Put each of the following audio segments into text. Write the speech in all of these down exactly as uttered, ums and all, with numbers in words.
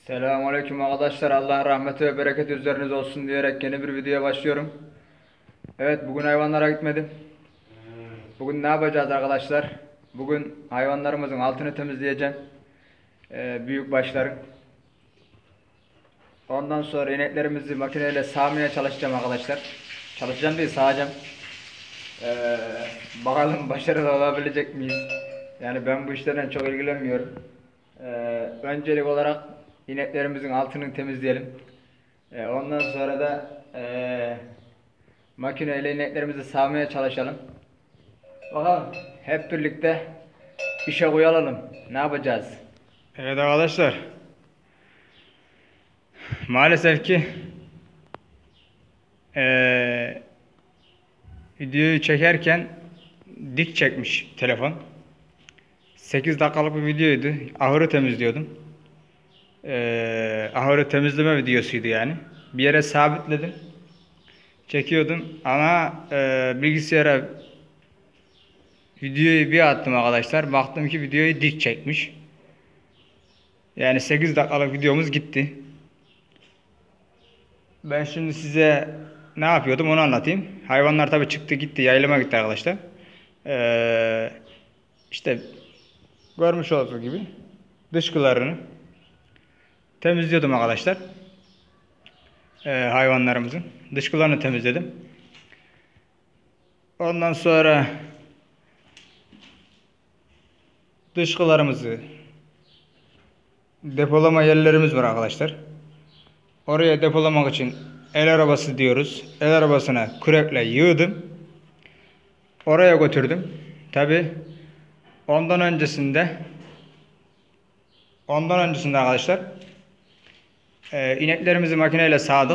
Selamünaleyküm arkadaşlar. Allah'ın rahmeti ve bereketi üzerinize olsun diyerek yeni bir videoya başlıyorum. Evet, bugün hayvanlara gitmedim. Bugün ne yapacağız arkadaşlar? Bugün hayvanlarımızın altını temizleyeceğim. Ee, büyük başların. Ondan sonra ineklerimizi makineyle sağmaya çalışacağım arkadaşlar. Çalışacağım değil, sağacağım. Ee, bakalım başarılı olabilecek miyiz? Yani ben bu işlerden çok ilgilenmiyorum. Ee, öncelik olarak ineklerimizin altını temizleyelim. Ee, ondan sonra da e, makineyle ineklerimizi sağmaya çalışalım. Bakalım hep birlikte işe koyulalım. Ne yapacağız? Evet arkadaşlar. Maalesef ki e, videoyu çekerken dik çekmiş telefon. sekiz dakikalık bir videoydu. Ahırı temizliyordum. Ee, ahırı temizleme videosuydu yani. Bir yere sabitledim. Çekiyordum ama e, bilgisayara videoyu bir attım arkadaşlar. Baktım ki videoyu dik çekmiş. Yani sekiz dakikalık videomuz gitti. Ben şimdi size ne yapıyordum onu anlatayım. Hayvanlar tabi çıktı gitti. Yaylama gitti arkadaşlar. Ee, işte görmüş olduğunuz gibi dışkılarını temizliyordum arkadaşlar. Ee, hayvanlarımızın dışkılarını temizledim. Ondan sonra dışkılarımızı depolama yerlerimiz var arkadaşlar. Oraya depolamak için el arabası diyoruz. El arabasına kürekle yığdım. Oraya götürdüm. Tabi ondan öncesinde ondan öncesinde arkadaşlar e, ineklerimizi makineyle sağdık.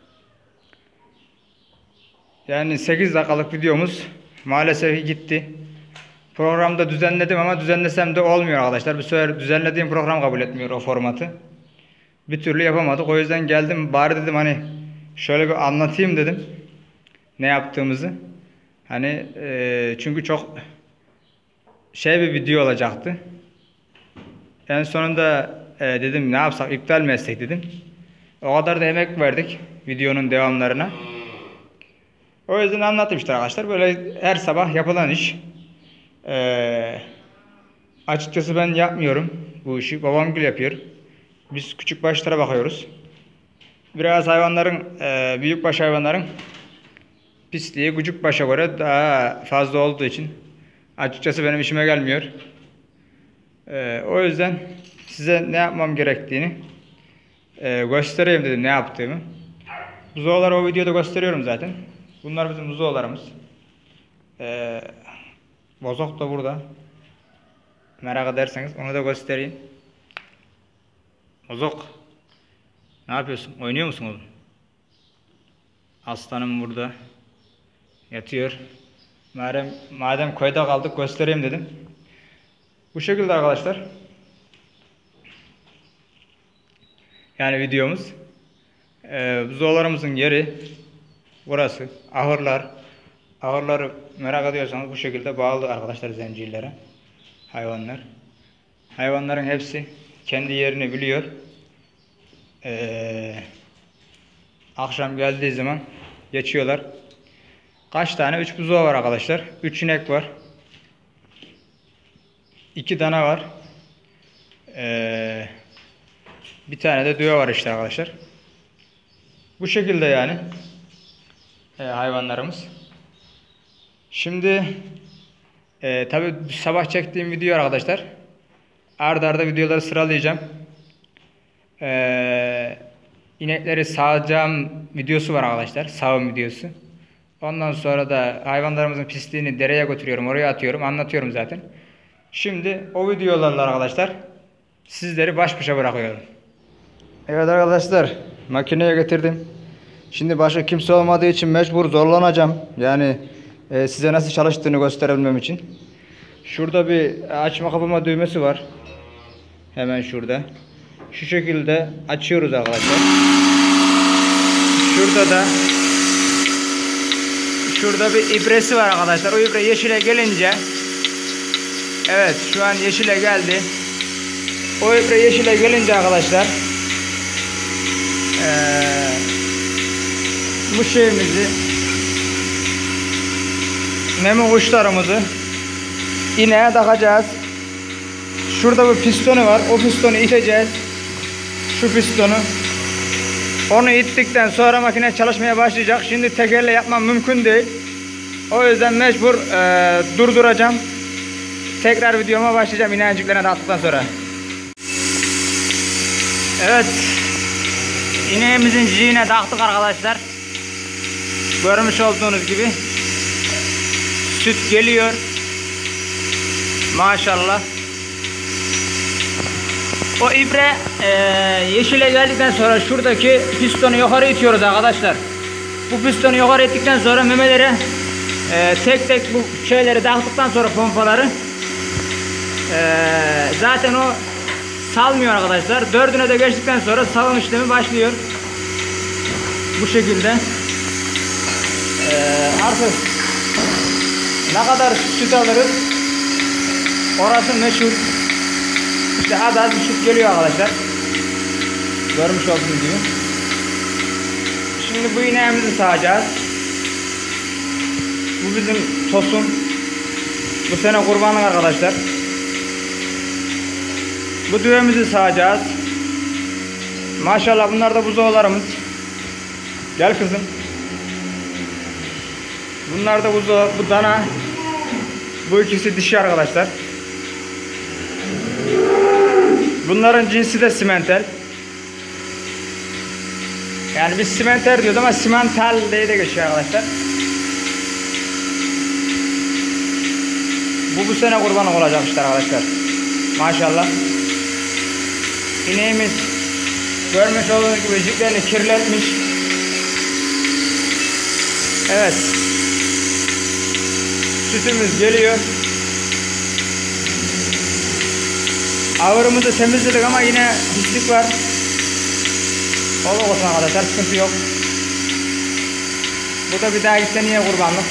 Yani sekiz dakikalık videomuz maalesef gitti. Programda düzenledim ama düzenlesem de olmuyor arkadaşlar. Bu sefer düzenlediğim program kabul etmiyor o formatı. Bir türlü yapamadık. O yüzden geldim bari dedim hani şöyle bir anlatayım dedim. Ne yaptığımızı. Hani e, çünkü çok şey bir video olacaktı. En sonunda e, dedim ne yapsak, iptal mi etsek dedim. O kadar da emek verdik videonun devamlarına. O yüzden anlattım işte arkadaşlar. Böyle her sabah yapılan iş. Ee, açıkçası ben yapmıyorum bu işi. Babamgil yapıyor. Biz küçük başlara bakıyoruz. Biraz hayvanların, e, büyükbaş hayvanların pisliği küçük başa göre daha fazla olduğu için açıkçası benim işime gelmiyor. Ee, o yüzden size ne yapmam gerektiğini e, göstereyim dedim, ne yaptığımı. Buzağları o videoda gösteriyorum zaten. Bunlar bizim buzağlarımız. Ee, bozok da burada. Merak ederseniz onu da göstereyim. Bozok. Ne yapıyorsun? Oynuyor musun oğlum? Aslanım burada. Yatıyor. Madem, madem köyde kaldık göstereyim dedim. Bu şekilde arkadaşlar. Yani videomuz. Ee, buzağlarımızın yeri burası. Ahırlar. Ahırları merak ediyorsanız bu şekilde bağlı arkadaşlar zincirlere. Hayvanlar. Hayvanların hepsi kendi yerini biliyor. Ee, akşam geldiği zaman geçiyorlar. Kaç tane? Üç buzağı var arkadaşlar. Üç inek var. İki dana var. Ee, bir tane de düve var işte arkadaşlar. Bu şekilde yani e, hayvanlarımız. Şimdi e, tabi sabah çektiğim video arkadaşlar. Arda arda videoları sıralayacağım. E, inekleri sağacağım videosu var arkadaşlar. Sağım videosu. Ondan sonra da hayvanlarımızın pisliğini dereye götürüyorum. Oraya atıyorum. Anlatıyorum zaten. Şimdi o videolarla arkadaşlar sizleri baş başa bırakıyorum. Evet arkadaşlar, makineye getirdim. Şimdi başka kimse olmadığı için mecbur zorlanacağım. Yani e, size nasıl çalıştığını gösterebilmem için. Şurada bir açma kapama düğmesi var. Hemen şurada. Şu şekilde açıyoruz arkadaşlar. Şurada da şurada bir ibresi var arkadaşlar. O ibre yeşile gelince, evet şu an yeşile geldi. O ibre yeşile gelince arkadaşlar Ee, bu şeyimizi, meme uçlarımızı ineğe takacağız. Şurada bir pistonu var. O pistonu iteceğiz. Şu pistonu. Onu ittikten sonra makine çalışmaya başlayacak. Şimdi tekerle yapmam mümkün değil. O yüzden mecbur e, durduracağım. Tekrar videoma başlayacağım ineğiciklerine taktıktan sonra. Evet. İneğimizin ciğine taktık arkadaşlar. Görmüş olduğunuz gibi. Süt geliyor. Maşallah. O ibre e, yeşile geldikten sonra şuradaki pistonu yukarı itiyoruz arkadaşlar. Bu pistonu yukarı ittikten sonra memelere e, tek tek bu şeyleri taktıktan sonra pompaları e, zaten o salmıyor arkadaşlar. Dördüne de geçtikten sonra salım işlemi başlıyor. Bu şekilde. E, artık ne kadar süt alırız orası meşhur. İşte az az bir süt geliyor arkadaşlar. Görmüş olduğunuz gibi. Şimdi bu ineğimizi sağacağız. Bu bizim Tosun. Bu sene kurbanlık arkadaşlar. Bu düvemizi sağacağız. Maşallah bunlar da buzağılarımız. Gel kızım. Bunlar da buzağı, bu dana. Bu ikisi dişi arkadaşlar. Bunların cinsi de simental. Yani biz simenter diyoruz ama simental diye de geçiyor arkadaşlar. Bu bu sene kurbanlık olacak işte arkadaşlar. Maşallah. İneğimiz görmüş olduğunuz gibi ciplerini kirletmiş. Evet. Sütümüz geliyor. Ağırımızı temizledik ama yine pislik var. Olur olsun arkadaşlar, sıkıntı yok. Bu da bir dahaki seneye kurbanlık.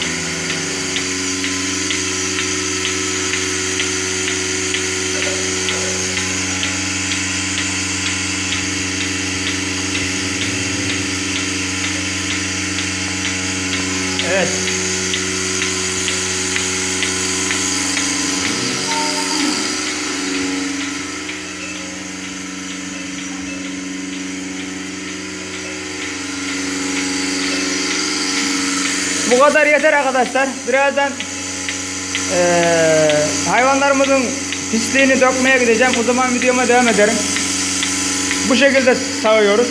Evet. Bu kadar yeter arkadaşlar. Birazdan ee, hayvanlarımızın pisliğini dökmeye gideceğim. O zaman videoma devam ederim. Bu şekilde sağıyoruz.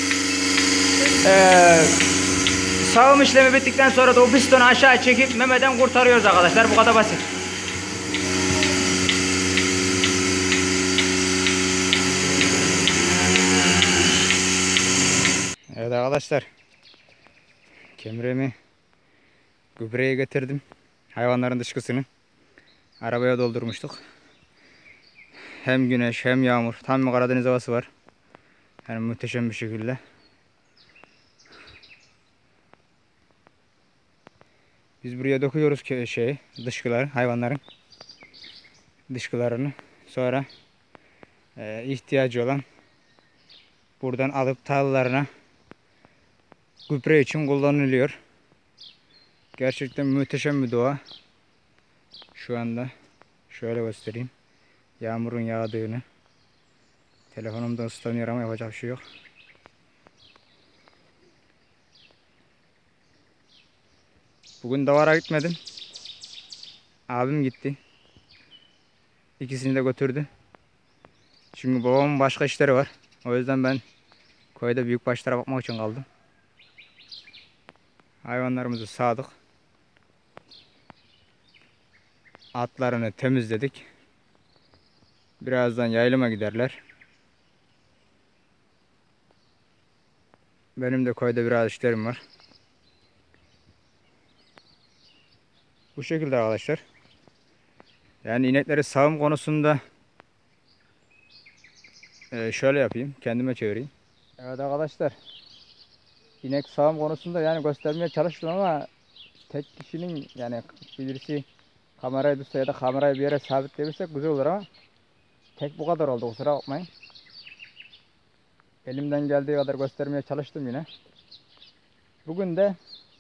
Ee, sağım işlemi bittikten sonra da o pistonu aşağı çekip memeden kurtarıyoruz arkadaşlar. Bu kadar basit. Evet arkadaşlar. Kemremi gübreye getirdim. Hayvanların dışkısını arabaya doldurmuştuk. Hem güneş hem yağmur. Tam bir Karadeniz havası var. Yani muhteşem bir şekilde. Biz buraya döküyoruz ki şey dışkıları, hayvanların dışkılarını. Sonra e, ihtiyacı olan buradan alıp tarlalarına gübre için kullanılıyor. Gerçekten muhteşem bir doğa. Şu anda şöyle göstereyim. Yağmurun yağdığını. Telefonumda ıslanıyor ama yapacak bir şey yok. Bugün davara gitmedim. Abim gitti. İkisini de götürdü. Çünkü babamın başka işleri var. O yüzden ben köyde büyükbaşlara bakmak için kaldım. Hayvanlarımızı sağdık. Atlarını temizledik. Birazdan yaylıma giderler. Benim de köyde biraz işlerim var. Bu şekilde arkadaşlar. Yani inekleri sağım konusunda şöyle yapayım. Kendime çevireyim. Evet arkadaşlar. İnek sağım konusunda yani göstermeye çalıştım ama tek kişinin yani birisi kamerayı tutsa ya da kamerayı bir yere sabitleyebilirsek güzel olur ama tek bu kadar oldu, kusura bakmayın. elimden geldiği kadar göstermeye çalıştım yine. Bugün de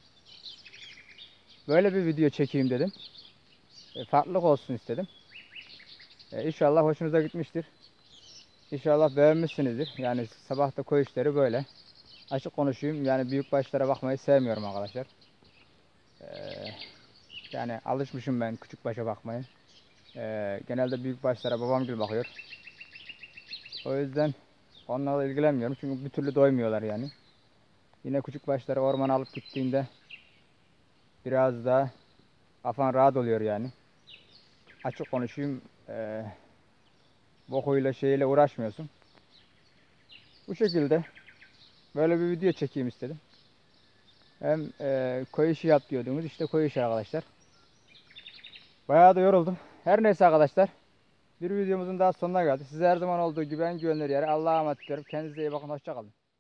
böyle bir video çekeyim dedim. E, farklılık olsun istedim. E, İnşallah hoşunuza gitmiştir. İnşallah beğenmişsinizdir. Yani sabahta koyu işleri böyle. Açık konuşayım. Yani büyük başlara bakmayı sevmiyorum arkadaşlar. E, yani alışmışım ben küçük başa bakmayı. E, genelde büyük başlara babam gibi bakıyor. O yüzden onlarla ilgilenmiyorum. Çünkü bir türlü doymuyorlar yani. Yine küçük başları ormana alıp gittiğinde biraz daha kafan rahat oluyor yani. Açık konuşayım. E, bokuyla şeyle uğraşmıyorsun. Bu şekilde böyle bir video çekeyim istedim. Hem e, koyu işi yap diyordunuz. İşte koyu işi arkadaşlar. Bayağı da yoruldum. Her neyse arkadaşlar. Bir videomuzun daha sonuna geldik. Size her zaman olduğu gibi en güvenilir yere Allah'a emanet ediyorum. Kendinize iyi bakın. Hoşça kalın.